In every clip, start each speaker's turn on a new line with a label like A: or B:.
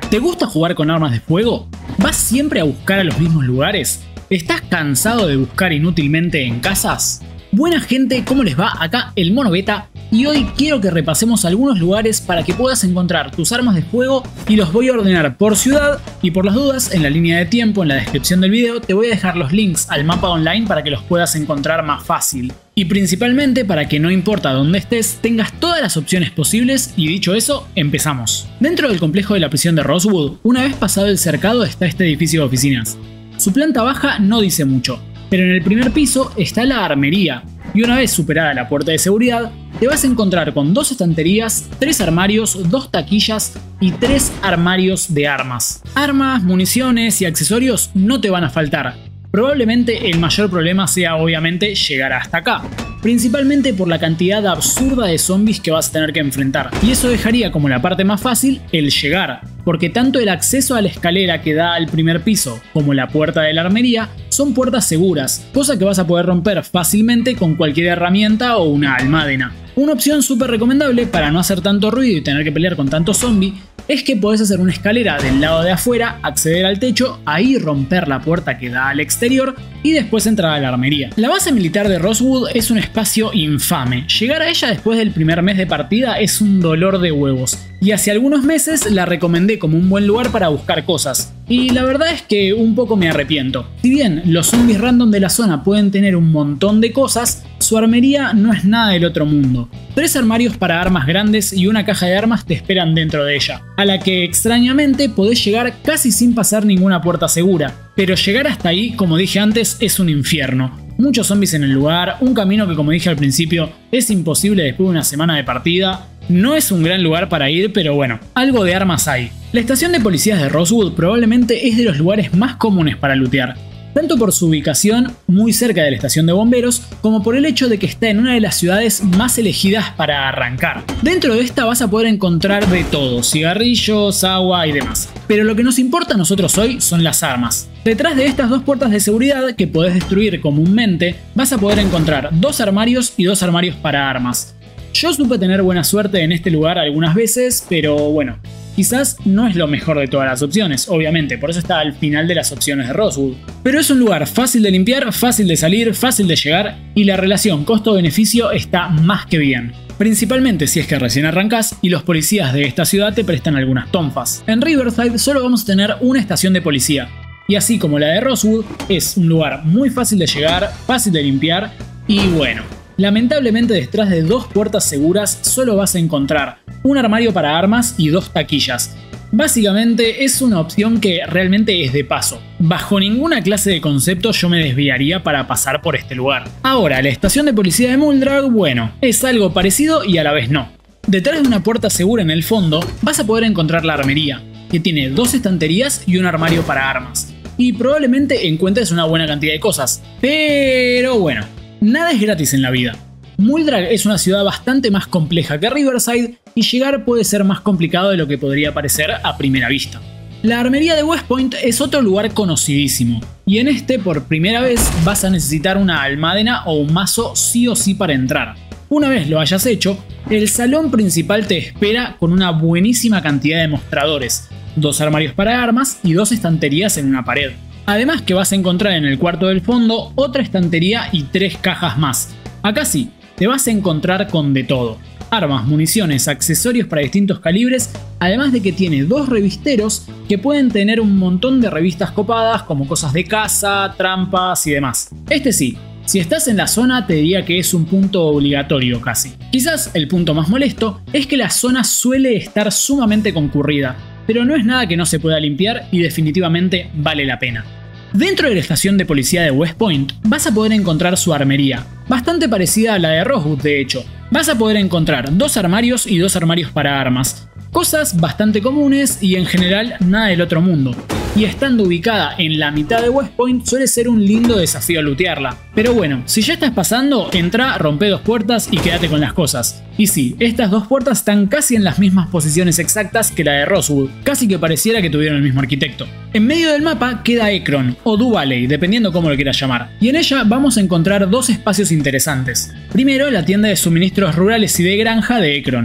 A: ¿Te gusta jugar con armas de fuego? ¿Vas siempre a buscar a los mismos lugares? ¿Estás cansado de buscar inútilmente en casas? Buena gente, ¿cómo les va? Acá el Mono Beta y hoy quiero que repasemos algunos lugares para que puedas encontrar tus armas de fuego y los voy a ordenar por ciudad y por las dudas en la línea de tiempo en la descripción del video te voy a dejar los links al mapa online para que los puedas encontrar más fácil. Y principalmente para que no importa dónde estés, tengas todas las opciones posibles y dicho eso, empezamos. Dentro del complejo de la prisión de Rosewood, una vez pasado el cercado está este edificio de oficinas. Su planta baja no dice mucho, pero en el primer piso está la armería, y una vez superada la puerta de seguridad, te vas a encontrar con 2 estanterías, 3 armarios, 2 taquillas y 3 armarios de armas. Armas, municiones y accesorios no te van a faltar. Probablemente el mayor problema sea obviamente llegar hasta acá, principalmente por la cantidad absurda de zombies que vas a tener que enfrentar. Y eso dejaría como la parte más fácil el llegar, porque tanto el acceso a la escalera que da al primer piso como la puerta de la armería son puertas seguras, cosa que vas a poder romper fácilmente con cualquier herramienta o una almádena. Una opción súper recomendable para no hacer tanto ruido y tener que pelear con tanto zombie es que podés hacer una escalera del lado de afuera, acceder al techo, ahí romper la puerta que da al exterior y después entrar a la armería. La base militar de Rosewood es un espacio infame. Llegar a ella después del primer mes de partida es un dolor de huevos. Y hace algunos meses la recomendé como un buen lugar para buscar cosas. Y la verdad es que un poco me arrepiento. Si bien los zombies random de la zona pueden tener un montón de cosas, su armería no es nada del otro mundo. 3 armarios para armas grandes y una caja de armas te esperan dentro de ella, a la que extrañamente podés llegar casi sin pasar ninguna puerta segura. Pero llegar hasta ahí, como dije antes, es un infierno. Muchos zombies en el lugar, un camino que como dije al principio es imposible después de una semana de partida. No es un gran lugar para ir, pero bueno, algo de armas hay. La estación de policías de Rosewood probablemente es de los lugares más comunes para lootear, tanto por su ubicación muy cerca de la estación de bomberos, como por el hecho de que está en una de las ciudades más elegidas para arrancar. Dentro de esta vas a poder encontrar de todo, cigarrillos, agua y demás. Pero lo que nos importa a nosotros hoy son las armas. Detrás de estas 2 puertas de seguridad que podés destruir comúnmente, vas a poder encontrar 2 armarios y 2 armarios para armas. Yo supe tener buena suerte en este lugar algunas veces, pero bueno, quizás no es lo mejor de todas las opciones, obviamente, por eso está al final de las opciones de Rosewood. Pero es un lugar fácil de limpiar, fácil de salir, fácil de llegar y la relación costo-beneficio está más que bien. Principalmente si es que recién arrancás y los policías de esta ciudad te prestan algunas tonfas. En Riverside solo vamos a tener una estación de policía, y así como la de Rosewood, es un lugar muy fácil de llegar, fácil de limpiar y bueno. Lamentablemente detrás de 2 puertas seguras solo vas a encontrar un armario para armas y 2 taquillas. Básicamente es una opción que realmente es de paso. Bajo ninguna clase de concepto yo me desviaría para pasar por este lugar. Ahora, la estación de policía de Muldraugh, bueno, es algo parecido y a la vez no. Detrás de una puerta segura en el fondo vas a poder encontrar la armería, que tiene 2 estanterías y un armario para armas. Y probablemente encuentres una buena cantidad de cosas, pero bueno. Nada es gratis en la vida. Muldraugh es una ciudad bastante más compleja que Riverside y llegar puede ser más complicado de lo que podría parecer a primera vista. La armería de West Point es otro lugar conocidísimo y en este por primera vez vas a necesitar una almádena o un mazo sí o sí para entrar. Una vez lo hayas hecho, el salón principal te espera con una buenísima cantidad de mostradores, 2 armarios para armas y 2 estanterías en una pared. Además que vas a encontrar en el cuarto del fondo otra estantería y 3 cajas más. Acá sí, te vas a encontrar con de todo. Armas, municiones, accesorios para distintos calibres, además de que tiene 2 revisteros que pueden tener un montón de revistas copadas como cosas de caza, trampas y demás. Este sí, si estás en la zona te diría que es un punto obligatorio casi. Quizás el punto más molesto es que la zona suele estar sumamente concurrida, pero no es nada que no se pueda limpiar y definitivamente vale la pena. Dentro de la estación de policía de West Point vas a poder encontrar su armería, bastante parecida a la de Rosewood de hecho. Vas a poder encontrar 2 armarios y 2 armarios para armas, cosas bastante comunes y en general nada del otro mundo. Y estando ubicada en la mitad de West Point suele ser un lindo desafío lootearla. Pero bueno, si ya estás pasando, entra, rompe 2 puertas y quédate con las cosas. Y sí, estas 2 puertas están casi en las mismas posiciones exactas que la de Rosewood, casi que pareciera que tuvieron el mismo arquitecto. En medio del mapa queda Ekron, o Dew Valley, dependiendo cómo lo quieras llamar. Y en ella vamos a encontrar 2 espacios interesantes. Primero, la tienda de suministros rurales y de granja de Ekron.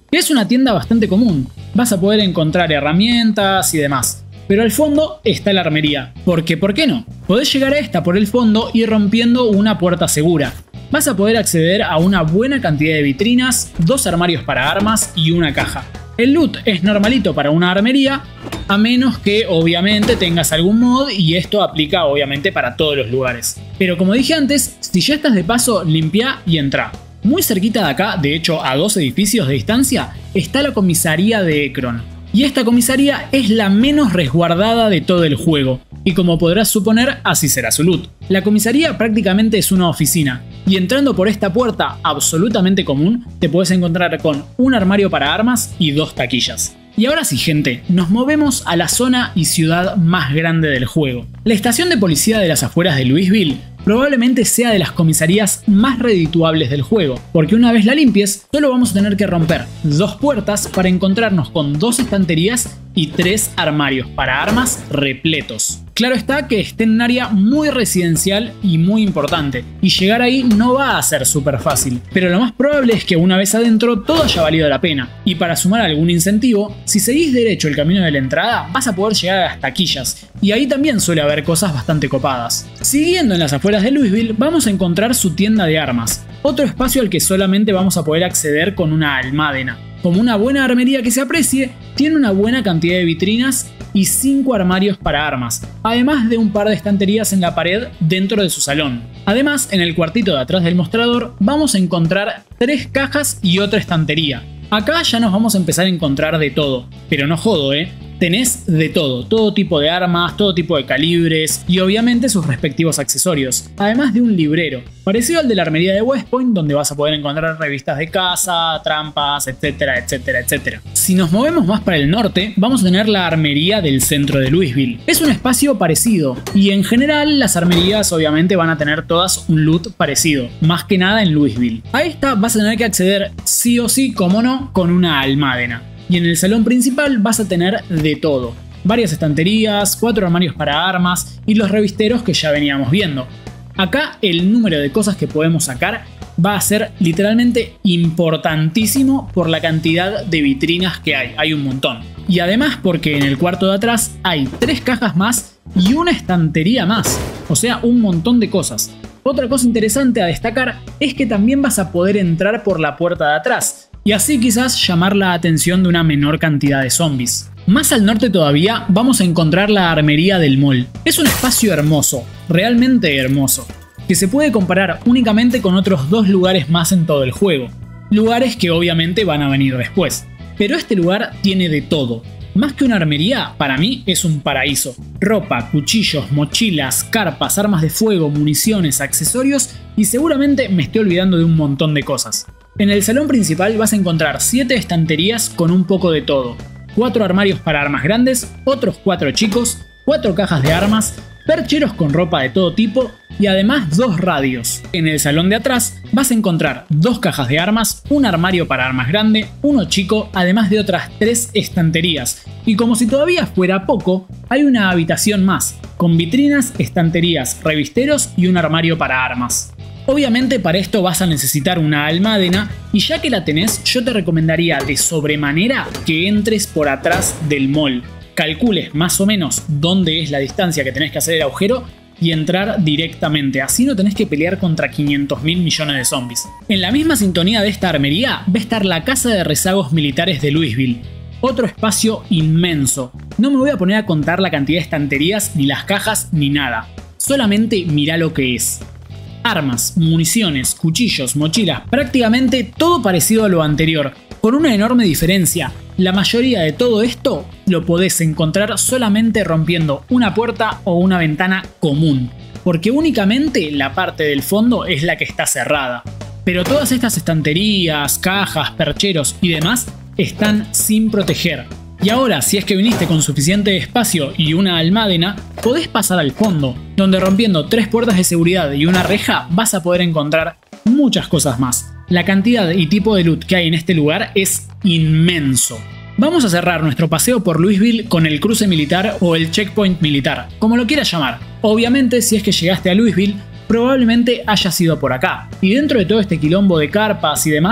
A: que es una tienda bastante común. Vas a poder encontrar herramientas y demás. Pero al fondo está la armería, porque ¿por qué no? Podés llegar a esta por el fondo y rompiendo una puerta segura. Vas a poder acceder a una buena cantidad de vitrinas, 2 armarios para armas y una caja. El loot es normalito para una armería, a menos que obviamente tengas algún mod y esto aplica obviamente para todos los lugares. Pero como dije antes, si ya estás de paso, limpia y entra. Muy cerquita de acá, de hecho a 2 edificios de distancia, está la comisaría de Ekron. Y esta comisaría es la menos resguardada de todo el juego, y como podrás suponer, así será su loot. La comisaría prácticamente es una oficina, y entrando por esta puerta absolutamente común, te puedes encontrar con un armario para armas y 2 taquillas. Y ahora sí, gente, nos movemos a la zona y ciudad más grande del juego. La estación de policía de las afueras de Louisville probablemente sea de las comisarías más redituables del juego, porque una vez la limpies, solo vamos a tener que romper 2 puertas para encontrarnos con 2 estanterías y 3 armarios para armas repletos. Claro está que esté en un área muy residencial y muy importante, y llegar ahí no va a ser súper fácil, pero lo más probable es que una vez adentro todo haya valido la pena, y para sumar algún incentivo, si seguís derecho el camino de la entrada vas a poder llegar a las taquillas, y ahí también suele haber cosas bastante copadas. Siguiendo en las afueras de Louisville vamos a encontrar su tienda de armas, otro espacio al que solamente vamos a poder acceder con una almádena. Como una buena armería que se aprecie, tiene una buena cantidad de vitrinas y 5 armarios para armas, además de un par de estanterías en la pared dentro de su salón. Además, en el cuartito de atrás del mostrador vamos a encontrar 3 cajas y otra estantería. Acá ya nos vamos a empezar a encontrar de todo, pero no jodo, Tenés de todo tipo de armas, todo tipo de calibres y obviamente sus respectivos accesorios, además de un librero, parecido al de la armería de West Point, donde vas a poder encontrar revistas de caza, trampas, etcétera, etcétera, etcétera. Si nos movemos más para el norte, vamos a tener la armería del centro de Louisville. Es un espacio parecido, y en general las armerías obviamente van a tener todas un loot parecido, más que nada en Louisville. A esta vas a tener que acceder sí o sí, como no, con una almádena. Y en el salón principal vas a tener de todo. Varias estanterías, 4 armarios para armas y los revisteros que ya veníamos viendo. Acá el número de cosas que podemos sacar va a ser literalmente importantísimo por la cantidad de vitrinas que hay un montón. Y además porque en el cuarto de atrás hay 3 cajas más y una estantería más, o sea, un montón de cosas. Otra cosa interesante a destacar es que también vas a poder entrar por la puerta de atrás, y así quizás llamar la atención de una menor cantidad de zombies. Más al norte todavía vamos a encontrar la armería del mall. Es un espacio hermoso, realmente hermoso, que se puede comparar únicamente con otros 2 lugares más en todo el juego. Lugares que obviamente van a venir después. Pero este lugar tiene de todo. Más que una armería, para mí es un paraíso. Ropa, cuchillos, mochilas, carpas, armas de fuego, municiones, accesorios y seguramente me estoy olvidando de un montón de cosas. En el salón principal vas a encontrar 7 estanterías con un poco de todo, 4 armarios para armas grandes, otros 4 chicos, 4 cajas de armas, percheros con ropa de todo tipo y además 2 radios. En el salón de atrás vas a encontrar 2 cajas de armas, un armario para armas grande, uno chico, además de otras 3 estanterías. Y como si todavía fuera poco, hay una habitación más, con vitrinas, estanterías, revisteros y un armario para armas. Obviamente para esto vas a necesitar una almádena y ya que la tenés, yo te recomendaría de sobremanera que entres por atrás del mall. Calcules más o menos dónde es la distancia que tenés que hacer el agujero y entrar directamente, así no tenés que pelear contra 500.000 millones de zombies. En la misma sintonía de esta armería va a estar la Casa de Rezagos Militares de Louisville. Otro espacio inmenso. No me voy a poner a contar la cantidad de estanterías, ni las cajas, ni nada. Solamente mirá lo que es. Armas, municiones, cuchillos, mochilas, prácticamente todo parecido a lo anterior, con una enorme diferencia. La mayoría de todo esto lo podés encontrar solamente rompiendo una puerta o una ventana común, porque únicamente la parte del fondo es la que está cerrada. Pero todas estas estanterías, cajas, percheros y demás están sin proteger. Y ahora, si es que viniste con suficiente espacio y una almádena, podés pasar al fondo, donde rompiendo 3 puertas de seguridad y una reja vas a poder encontrar muchas cosas más. La cantidad y tipo de loot que hay en este lugar es inmenso. Vamos a cerrar nuestro paseo por Louisville con el cruce militar o el checkpoint militar, como lo quieras llamar. Obviamente, si es que llegaste a Louisville, probablemente hayas ido por acá. Y dentro de todo este quilombo de carpas y demás,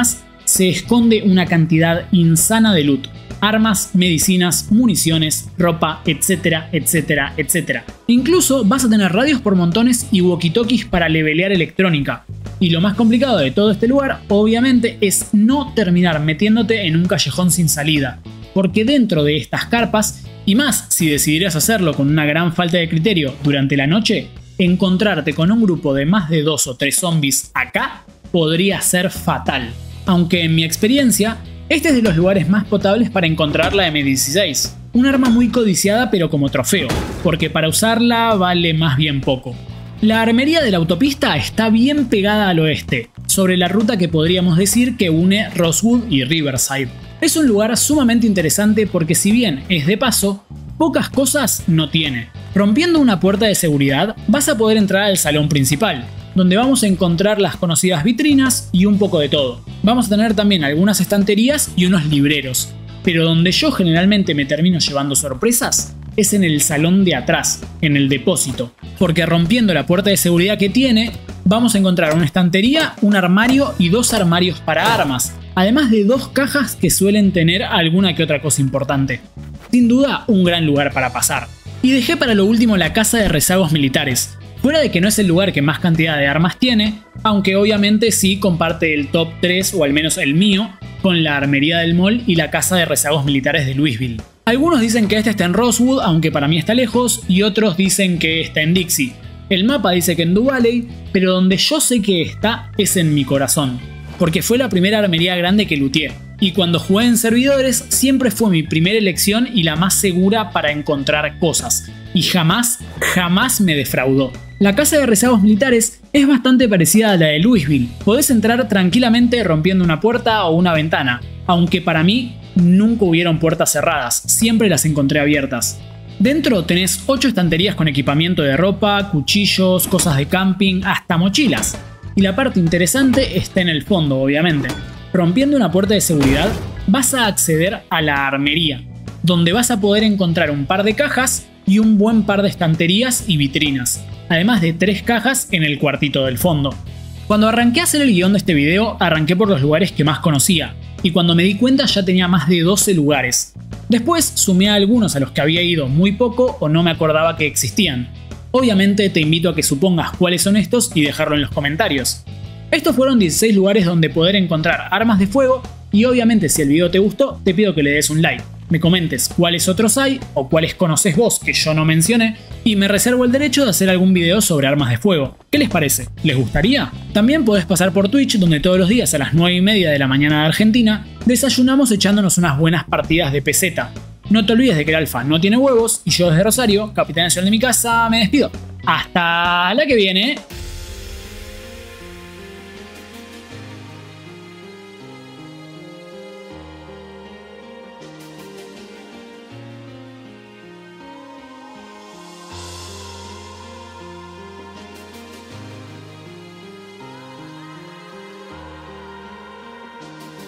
A: se esconde una cantidad insana de loot. Armas, medicinas, municiones, ropa, etcétera, etcétera, etcétera. Incluso vas a tener radios por montones y walkie-talkies para levelear electrónica. Y lo más complicado de todo este lugar, obviamente, es no terminar metiéndote en un callejón sin salida. Porque dentro de estas carpas, y más si decidieras hacerlo con una gran falta de criterio durante la noche, encontrarte con un grupo de más de 2 o 3 zombies acá podría ser fatal. Aunque en mi experiencia, este es de los lugares más potables para encontrar la M16. Un arma muy codiciada pero como trofeo, porque para usarla vale más bien poco. La armería de la autopista está bien pegada al oeste, sobre la ruta que podríamos decir que une Rosewood y Riverside. Es un lugar sumamente interesante porque si bien es de paso, pocas cosas no tiene. Rompiendo una puerta de seguridad vas a poder entrar al salón principal, donde vamos a encontrar las conocidas vitrinas y un poco de todo. Vamos a tener también algunas estanterías y unos libreros, pero donde yo generalmente me termino llevando sorpresas es en el salón de atrás, en el depósito, porque rompiendo la puerta de seguridad que tiene, vamos a encontrar una estantería, un armario y 2 armarios para armas, además de 2 cajas que suelen tener alguna que otra cosa importante. Sin duda, un gran lugar para pasar. Y dejé para lo último la casa de rezagos militares. Fuera de que no es el lugar que más cantidad de armas tiene, aunque obviamente sí comparte el top 3 o al menos el mío con la armería del mall y la casa de rezagos militares de Louisville. Algunos dicen que este está en Rosewood, aunque para mí está lejos, y otros dicen que está en Dixie. El mapa dice que en Dew Valley, pero donde yo sé que está es en mi corazón, porque fue la primera armería grande que looteé. Y cuando jugué en servidores siempre fue mi primera elección y la más segura para encontrar cosas. Y jamás me defraudó. La casa de rezagos militares es bastante parecida a la de Louisville. Podés entrar tranquilamente rompiendo una puerta o una ventana, aunque para mí nunca hubieron puertas cerradas, siempre las encontré abiertas. Dentro tenés 8 estanterías con equipamiento de ropa, cuchillos, cosas de camping, hasta mochilas. Y la parte interesante está en el fondo, obviamente. Rompiendo una puerta de seguridad, vas a acceder a la armería, donde vas a poder encontrar un par de cajas y un buen par de estanterías y vitrinas, además de 3 cajas en el cuartito del fondo. Cuando arranqué a hacer el guión de este video, arranqué por los lugares que más conocía, y cuando me di cuenta ya tenía más de 12 lugares. Después sumé a algunos a los que había ido muy poco o no me acordaba que existían. Obviamente te invito a que supongas cuáles son estos y dejarlo en los comentarios. Estos fueron 16 lugares donde poder encontrar armas de fuego y obviamente si el video te gustó te pido que le des un like, me comentes cuáles otros hay o cuáles conoces vos que yo no mencioné y me reservo el derecho de hacer algún video sobre armas de fuego. ¿Qué les parece? ¿Les gustaría? También podés pasar por Twitch donde todos los días a las 9:30 de la mañana de Argentina desayunamos echándonos unas buenas partidas de peseta. No te olvides de que el alfa no tiene huevos y yo desde Rosario, capitán nacional de mi casa, me despido. ¡Hasta la que viene!